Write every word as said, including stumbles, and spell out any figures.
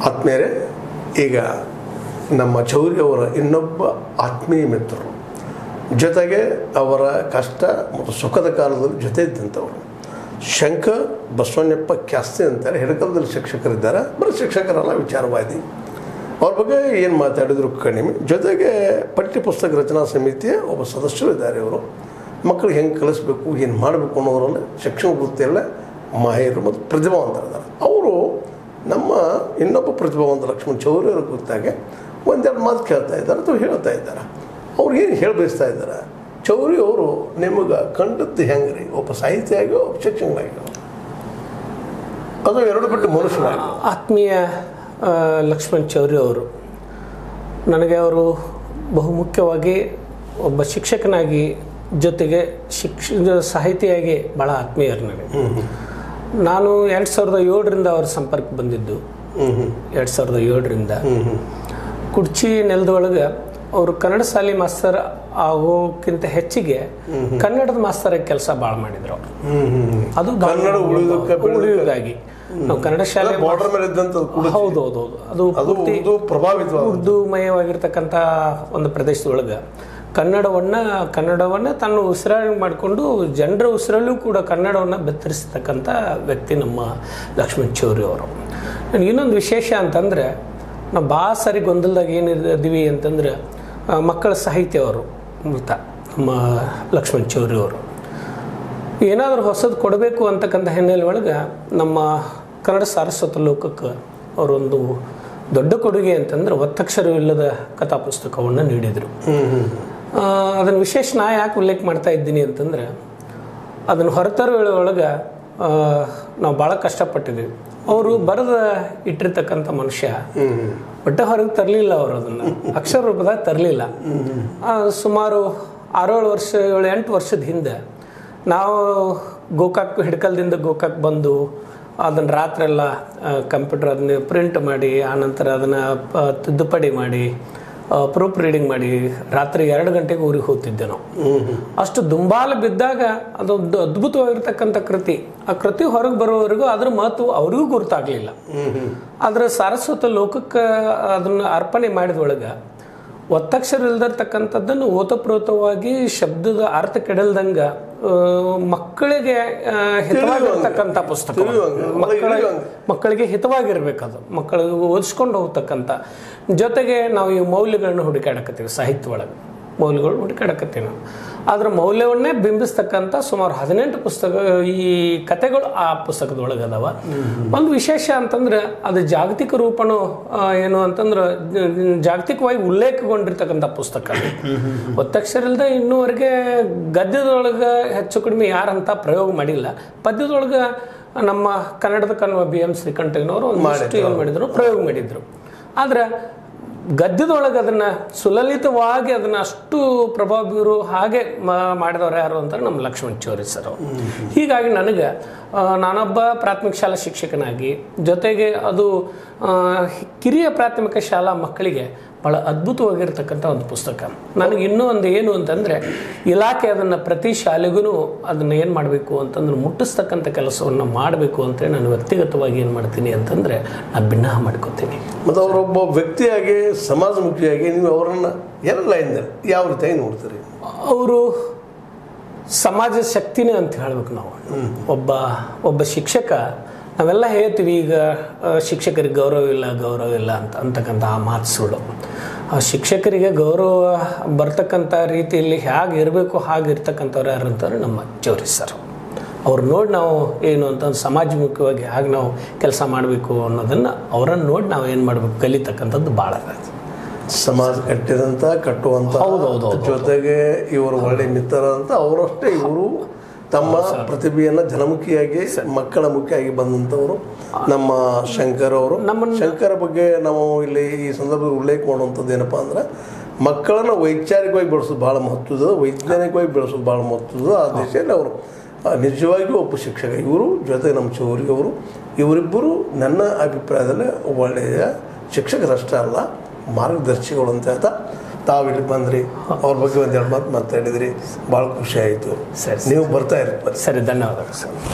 ಆತ್ಮೀಯರೇ, ಈಗ ನಮ್ಮ ಚೌರಿ ಅವರ ಇನ್ನೊಬ್ಬ ಆತ್ಮೀಯ ಮಿತ್ರರು, ಜೊತೆಗೆ ಅವರ ಕಷ್ಟ ಮತ್ತು ಸುಖದ ಕಾಲದಲ್ಲಿ ಜೊತೆ ಇದ್ದಂಥವರು ಶಂಕರ್ ಬಸವಣ್ಣಪ್ಪ ಕ್ಯಾಸ್ತಿ ಅಂತಾರೆ. ಹಿಡಕಲದಲ್ಲಿ ಶಿಕ್ಷಕರಿದ್ದಾರೆ, ಬರೀ ಶಿಕ್ಷಕರಲ್ಲ, ವಿಚಾರವಾದಿ. ಅವ್ರ ಬಗ್ಗೆ ಏನು ಮಾತಾಡಿದ್ರು ಕಡಿಮೆ. ಜೊತೆಗೆ ಪಠ್ಯ ಪುಸ್ತಕ ರಚನಾ ಸಮಿತಿಯ ಒಬ್ಬ ಸದಸ್ಯರು ಇದ್ದಾರೆ. ಅವರು ಮಕ್ಕಳಿಗೆ ಹೆಂಗೆ ಕಲಿಸ್ಬೇಕು, ಏನು ಮಾಡಬೇಕು ಅನ್ನೋದ್ರಲ್ಲಿ ಶಿಕ್ಷಣ ವೃತ್ತಿಯಲ್ಲೇ ಮಾಹಿರು ಮತ್ತು ಪ್ರತಿಭಾವಂತರಿದ್ದಾರೆ. ಅವರು ನಮ್ಮ ಇನ್ನೊಬ್ಬ ಪ್ರತಿಭಾವಂತ ಲಕ್ಷ್ಮಣ ಚೌರಿ ಅವರ ಕುರಿತಾಗೆ ಒಂದೆರಡು ಮಾತು ಕೇಳ್ತಾ ಇದ್ದಾರೆ ಅಥವಾ ಹೇಳ್ತಾ ಇದ್ದಾರೆ. ಅವ್ರು ಏನು ಹೇಳಿ ಬಯಸ್ತಾ ಇದ್ದಾರೆ? ಚೌರಿ ಅವರು ನಿಮಗೆ ಕಂಡದ್ದು ಹೆಂಗೆ ರೀ? ಒಬ್ಬ ಸಾಹಿತಿಯಾಗಿ, ಒಬ್ಬ ಶಿಕ್ಷಕನಾಗಿ, ಅದು ಎರಡು ಬಿಟ್ಟು ಮನುಷ್ಯನಾಗಿ. ಆತ್ಮೀಯ ಲಕ್ಷ್ಮಣ್ ಚೌರಿ ಅವರು ನನಗೆ ಅವರು ಬಹುಮುಖ್ಯವಾಗಿ ಒಬ್ಬ ಶಿಕ್ಷಕನಾಗಿ, ಜೊತೆಗೆ ಶಿಕ್ಷ ಸಾಹಿತಿಯಾಗಿ ಭಾಳ ಆತ್ಮೀಯರು ನನಗೆ. ನಾನು ಎರಡು ಸಾವಿರದ ಏಳರಿಂದ ಅವ್ರ ಸಂಪರ್ಕ ಬಂದಿದ್ದು. ಎರಡು ಸಾವಿರದ ಏಳರಿಂದ ಕುಡ್ಚಿ ನೆಲದೊಳಗೆ ಅವರು ಕನ್ನಡ ಶಾಲೆ ಮಾಸ್ತರ್ ಆಗೋಕ್ಕಿಂತ ಹೆಚ್ಚಿಗೆ ಕನ್ನಡದ ಮಾಸ್ತರಾಗಿ ಕೆಲಸ ಭಾಳ ಮಾಡಿದ್ರು ಅವರು. ಅದು ಕನ್ನಡ ಉಳಿಯೋದಾಗಿ ನಾವು ಕನ್ನಡ ಶಾಲೆ ಹೌದು ಹೌದು ಅದು ಪ್ರಭಾವಿತ ಉರ್ದುಮಯವಾಗಿರ್ತಕ್ಕಂಥ ಒಂದು ಪ್ರದೇಶದೊಳಗೆ ಕನ್ನಡವನ್ನು ಕನ್ನಡವನ್ನು ತಾನು ಉಸಿರಾಟ ಮಾಡಿಕೊಂಡು ಜನರ ಉಸಿರಲ್ಲೂ ಕೂಡ ಕನ್ನಡವನ್ನು ಬೆತ್ತರಿಸ್ತಕ್ಕಂಥ ವ್ಯಕ್ತಿ ನಮ್ಮ ಲಕ್ಷ್ಮಣ್ ಚೌರಿ ಅವರು. ನನಗೆ ಇನ್ನೊಂದು ವಿಶೇಷ ಅಂತಂದರೆ, ನಾವು ಭಾಳ ಸಾರಿ ಗೊಂದಲದಾಗ ಏನಿದ್ದೀವಿ ಅಂತಂದ್ರೆ, ಮಕ್ಕಳ ಸಾಹಿತ್ಯ ಅವರು ಮೃತ ನಮ್ಮ ಲಕ್ಷ್ಮಣ್ ಚೌರಿ ಅವರು ಏನಾದರೂ ಹೊಸದು ಕೊಡಬೇಕು ಅಂತಕ್ಕಂಥ ಹಿನ್ನೆಲೆ ಒಳಗೆ ನಮ್ಮ ಕನ್ನಡ ಸಾರಸ್ವತ ಲೋಕಕ್ಕೆ ಅವರೊಂದು ದೊಡ್ಡ ಕೊಡುಗೆ ಅಂತಂದ್ರೆ ಒತ್ತಕ್ಷರವಿಲ್ಲದ ಕಥಾ ಪುಸ್ತಕವನ್ನು ನೀಡಿದರು. ಅದನ್ನು ವಿಶೇಷ ನಾ ಯಾಕೆ ಉಲ್ಲೇಖ ಮಾಡ್ತಾ ಇದ್ದೀನಿ ಅಂತಂದರೆ, ಅದನ್ನು ಹೊರತರುವ ಒಳಗೆ ನಾವು ಭಾಳ ಕಷ್ಟಪಟ್ಟಿದ್ದೀವಿ. ಅವರು ಬರೆದ ಇಟ್ಟಿರ್ತಕ್ಕಂಥ ಮನುಷ್ಯ ಒಟ್ಟೆ ಹೊರಗೆ ತರಲಿಲ್ಲ. ಅವರು ಅದನ್ನು ಅಕ್ಷರ ರೂಪದಾಗ ತರಲಿಲ್ಲ. ಸುಮಾರು ಆರೇಳು ವರ್ಷ ಏಳು ಎಂಟು ವರ್ಷದ ಹಿಂದೆ ನಾವು ಗೋಕಾಕ್ ಹಿಡ್ಕಲ್ದಿಂದ ಗೋಕಾಕ್ ಬಂದು ಅದನ್ನು ರಾತ್ರಿ ಎಲ್ಲ ಕಂಪ್ಯೂಟರ್ ಅದನ್ನ ಪ್ರಿಂಟ್ ಮಾಡಿ, ಆನಂತರ ಅದನ್ನು ತಿದ್ದುಪಡಿ ಮಾಡಿ, ಪ್ರೂಫ್ ರೀಡಿಂಗ್ ಮಾಡಿ, ರಾತ್ರಿ ಎರಡು ಗಂಟೆಗೆ ಊರಿಗೆ ಹೋಗ್ತಿದ್ದೆ ನಾವು. ಅಷ್ಟು ದುಂಬಾಲು ಬಿದ್ದಾಗ ಅದೊಂದು ಅದ್ಭುತವಾಗಿರ್ತಕ್ಕಂಥ ಕೃತಿ. ಆ ಕೃತಿ ಹೊರಗೆ ಬರೋವರೆಗೂ ಅದ್ರ ಮಹತ್ವ ಅವ್ರಿಗೂ ಗುರುತಾಗಲಿಲ್ಲ. ಆದರೆ ಸಾರಸ್ವತ ಲೋಕಕ್ಕೆ ಅದನ್ನು ಅರ್ಪಣೆ ಮಾಡಿದೊಳಗೆ ಒತ್ತಕ್ಷರ ಇಲ್ದಿರ್ತಕ್ಕಂಥದ್ದನ್ನು ಓತಪ್ರೋತವಾಗಿ ಶಬ್ದದ ಅರ್ಥ ಕೆಡಲ್ದಂಗೆ ಮಕ್ಕಳಿಗೆ ಹಿತವಾಗಿರ್ತಕ್ಕಂಥ ಪುಸ್ತಕ, ಮಕ್ಕಳ ಮಕ್ಕಳಿಗೆ ಹಿತವಾಗಿರ್ಬೇಕು. ಅದು ಮಕ್ಕಳಿಗೆ ಓದಿಸ್ಕೊಂಡು ಹೋಗ್ತಕ್ಕಂಥ, ಜೊತೆಗೆ ನಾವು ಈ ಮೌಲ್ಯಗಳನ್ನ ಹುಡುಕಾಡಕತ್ತೀವಿ. ಸಾಹಿತ್ಯ ಒಳಗೆ ಮೌಲ್ಯಗಳು ಹುಡುಕಾಡಕತ್ತೀವಿ ನಾವು. ಅದರ ಮೌಲ್ಯವನ್ನೇ ಬಿಂಬಿಸ್ತಕ್ಕಂಥ ಸುಮಾರು ಹದಿನೆಂಟು ಪುಸ್ತಕ ಈ ಕಥೆಗಳು ಆ ಪುಸ್ತಕದೊಳಗೆ ಅದಾವ. ಒಂದು ವಿಶೇಷ ಅಂತಂದ್ರೆ, ಅದು ಜಾಗತಿಕ ರೂಪನೂ ಏನು ಅಂತಂದ್ರೆ ಜಾಗತಿಕವಾಗಿ ಉಲ್ಲೇಖಗೊಂಡಿರ್ತಕ್ಕಂಥ ಪುಸ್ತಕ. ಒತ್ತಕ್ಷರ ಇಲ್ಲದೆ ಇನ್ನೂವರೆಗೆ ಗದ್ಯದೊಳಗೆ ಹೆಚ್ಚು ಕಡಿಮೆ ಯಾರಂತ ಪ್ರಯೋಗ ಮಾಡಿಲ್ಲ. ಪದ್ಯದೊಳಗೆ ನಮ್ಮ ಕನ್ನಡದ ಕನ್ವ ಬಿ ಎಂ ಶ್ರೀಕಂಠಯ್ಯನವರು ಒಂದು ಏನು ಮಾಡಿದ್ರು, ಪ್ರಯೋಗ ಮಾಡಿದ್ರು. ಆದ್ರೆ ಗದ್ಯದೊಳಗೆ ಅದನ್ನು ಸುಲಲಿತವಾಗಿ ಅದನ್ನು ಅಷ್ಟು ಪ್ರಭಾವ ಬೀರು ಹಾಗೆ ಮಾಡಿದವರು ಯಾರು ಅಂತಾರೆ ನಮ್ಮ ಲಕ್ಷ್ಮಣ್ ಚೌರಿ ಸರ್ ಅವರು. ಹೀಗಾಗಿ ನನಗೆ ನಾನೊಬ್ಬ ಪ್ರಾಥಮಿಕ ಶಾಲಾ ಶಿಕ್ಷಕನಾಗಿ, ಜೊತೆಗೆ ಅದು ಕಿರಿಯ ಪ್ರಾಥಮಿಕ ಶಾಲಾ ಮಕ್ಕಳಿಗೆ ಭಾಳ ಅದ್ಭುತವಾಗಿರ್ತಕ್ಕಂಥ ಒಂದು ಪುಸ್ತಕ. ನನಗೆ ಇನ್ನೂ ಒಂದು ಏನು ಅಂತಂದರೆ, ಇಲಾಖೆ ಅದನ್ನು ಪ್ರತಿ ಶಾಲೆಗೂ ಅದನ್ನು ಏನು ಮಾಡಬೇಕು ಅಂತಂದ್ರೆ ಮುಟ್ಟಿಸ್ತಕ್ಕಂಥ ಕೆಲಸವನ್ನು ಮಾಡಬೇಕು ಅಂತೇಳಿ ನಾನು ವ್ಯಕ್ತಿಗತವಾಗಿ ಏನು ಮಾಡ್ತೀನಿ ಅಂತಂದರೆ ನಾನು ಭಿನ್ನ ಮಾಡ್ಕೋತೀನಿ. ಮತ್ತು ಅವರೊಬ್ಬ ವ್ಯಕ್ತಿಯಾಗಿ, ಸಮಾಜಮುಖಿಯಾಗಿ ನೀವು ಅವರನ್ನು ಎಲ್ಲ ಲೈನ್ದಲ್ಲಿ ಯಾವ ರೀತಿಯಾಗಿ ನೋಡ್ತೀರಿ? ಅವರು ಸಮಾಜ ಶಕ್ತಿನೇ ಅಂತ ಹೇಳ್ಬೇಕು ನಾವು. ಒಬ್ಬ ಒಬ್ಬ ಶಿಕ್ಷಕ, ನಾವೆಲ್ಲ ಹೇಳ್ತೀವಿ ಈಗ ಶಿಕ್ಷಕರಿಗೆ ಗೌರವ ಇಲ್ಲ ಗೌರವ ಇಲ್ಲ ಅಂತ ಅಂತಕ್ಕಂಥ ಆ ಮಾತು ಸುಳ್ಳು. ಆ ಶಿಕ್ಷಕರಿಗೆ ಗೌರವ ಬರ್ತಕ್ಕಂಥ ರೀತಿಯಲ್ಲಿ ಹೇಗೆ ಇರಬೇಕು ಹಾಗೆ ಇರ್ತಕ್ಕಂಥವ್ರು ಯಾರು ಅಂತಾರೆ ನಮ್ಮ ಚೌರಿ ಸರ್. ಅವ್ರು ನೋಡಿ ನಾವು ಏನು ಅಂತಂದು ಸಮಾಜಮುಖವಾಗಿ ಹಾಗೆ ನಾವು ಕೆಲಸ ಮಾಡಬೇಕು ಅನ್ನೋದನ್ನು ಅವರನ್ನು ನೋಡಿ ನಾವು ಏನು ಮಾಡಬೇಕು ಕಲಿತಕ್ಕಂಥದ್ದು ಭಾಳ ಆಗುತ್ತೆ. ಸಮಾಜ ಕಟ್ಟಿದಂಥ ಕಟ್ಟುವಂಥ, ಹೌದೌದು, ಜೊತೆಗೆ ಇವರು ಒಳ್ಳೆ ಮಿತ್ರ ಅಂತ ಅವರಷ್ಟೇ ಇವರು ತಮ್ಮ ಪ್ರತಿಭೆಯನ್ನು ಜನಮುಖಿಯಾಗಿ, ಮಕ್ಕಳ ಮುಖಿಯಾಗಿ ಬಂದಂಥವರು ನಮ್ಮ ಶಂಕರ್ ಅವರು. ನಮ್ಮ ಶಂಕರ ಬಗ್ಗೆ ನಾವು ಇಲ್ಲಿ ಈ ಸಂದರ್ಭದಲ್ಲಿ ಉಲ್ಲೇಖ ಮಾಡುವಂಥದ್ದು ಏನಪ್ಪ ಅಂದ್ರೆ, ಮಕ್ಕಳನ್ನು ವೈಚಾರಿಕವಾಗಿ ಬೆಳೆಸೋದು ಭಾಳ ಮಹತ್ವದ, ವೈಜ್ಞಾನಿಕವಾಗಿ ಬೆಳೆಸೋದು ಭಾಳ ಮಹತ್ವದ. ಆ ದಿಶೆಯಲ್ಲಿ ಅವರು ನಿಜವಾಗಿಯೂ ಒಬ್ಬ ಶಿಕ್ಷಕ. ಇವರು ಜೊತೆ ನಮ್ಮ ಚೌರಿ ಅವರು, ಇವರಿಬ್ಬರು ನನ್ನ ಅಭಿಪ್ರಾಯದಲ್ಲಿ ಒಳ್ಳೆಯ ಶಿಕ್ಷಕರಷ್ಟೇ ಅಲ್ಲ, ಮಾರ್ಗದರ್ಶಿಗಳು ಅಂತ ಹೇಳ್ತಾ ತಾವಿಲ್ಲಿ ಬಂದ್ರಿ, ಅವ್ರ ಬಗ್ಗೆ ಒಂದೆರಡು ಮಾತು ಮಾತಾಡಿದ್ರಿ, ಭಾಳ ಖುಷಿ ಆಯಿತು. ಸರಿ, ನೀವು ಬರ್ತಾ ಇರ್ತೀರಿ. ಸರಿ, ಧನ್ಯವಾದಗಳು ಸರ್.